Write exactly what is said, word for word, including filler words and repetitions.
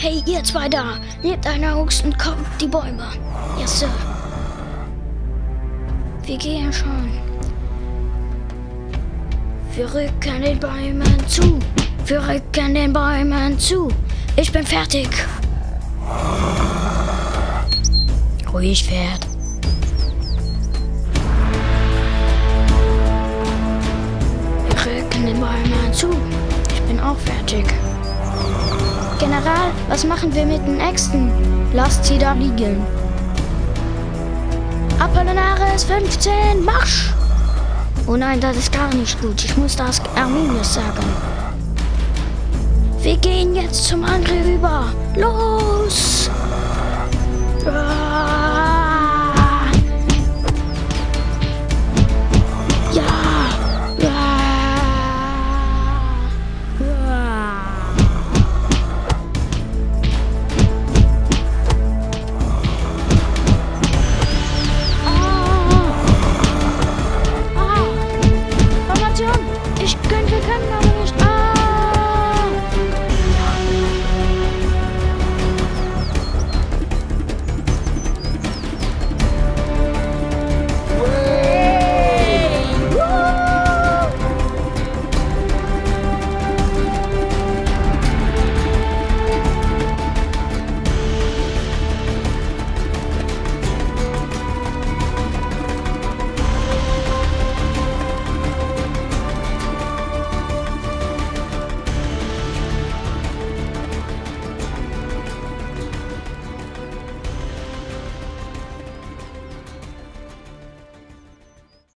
Hey, ihr zwei da, nehmt eine Axt und kommt die Bäume. Yes, Sir. Wir gehen schon. Wir rücken den Bäumen zu. Wir rücken den Bäumen zu. Ich bin fertig. Ruhig, Pferd. Wir rücken den Bäumen zu. Ich bin auch fertig. General, was machen wir mit den Äxten? Lasst sie da liegen. Apollinaris fünfzehn, Marsch! Oh nein, das ist gar nicht gut. Ich muss das Arminius sagen. Wir gehen jetzt zum Angriff über. Los!